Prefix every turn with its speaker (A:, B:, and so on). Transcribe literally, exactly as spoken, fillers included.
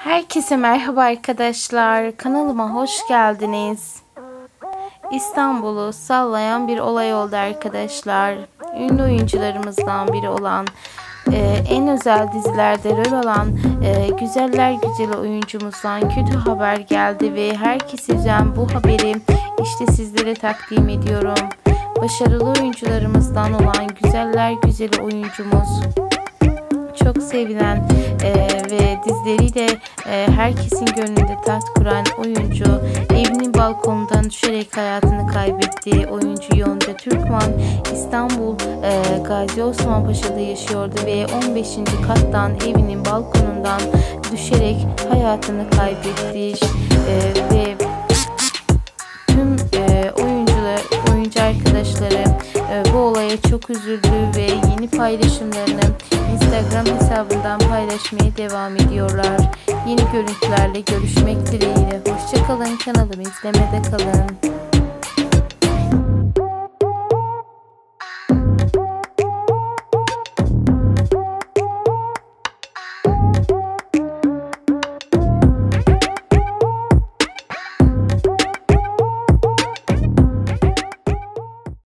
A: Herkese merhaba arkadaşlar. Kanalıma hoş geldiniz. İstanbul'u sallayan bir olay oldu arkadaşlar. Ünlü oyuncularımızdan biri olan, e, en özel dizilerde rol alan e, güzeller güzeli oyuncumuzdan kötü haber geldi ve herkesi üzen bu haberi işte sizlere takdim ediyorum. Başarılı oyuncularımızdan olan güzeller güzeli oyuncumuz, çok sevilen e, ve dizileriyle e, herkesin gönlünde taht kuran oyuncu, evinin balkonundan düşerek hayatını kaybettiği oyuncu Yonca Türkman İstanbul e, Gazi Osman Paşa'da yaşıyordu ve on beşinci kattan evinin balkonundan düşerek hayatını kaybetti e, ve tüm e, oyuncular, oyuncu arkadaşları e, bu olaya çok üzüldü ve yeni paylaşımlarını Instagram hesabından paylaşmaya devam ediyorlar. Yeni görüntülerle görüşmek dileğiyle. Hoşça kalın, kanalımı izlemede kalın.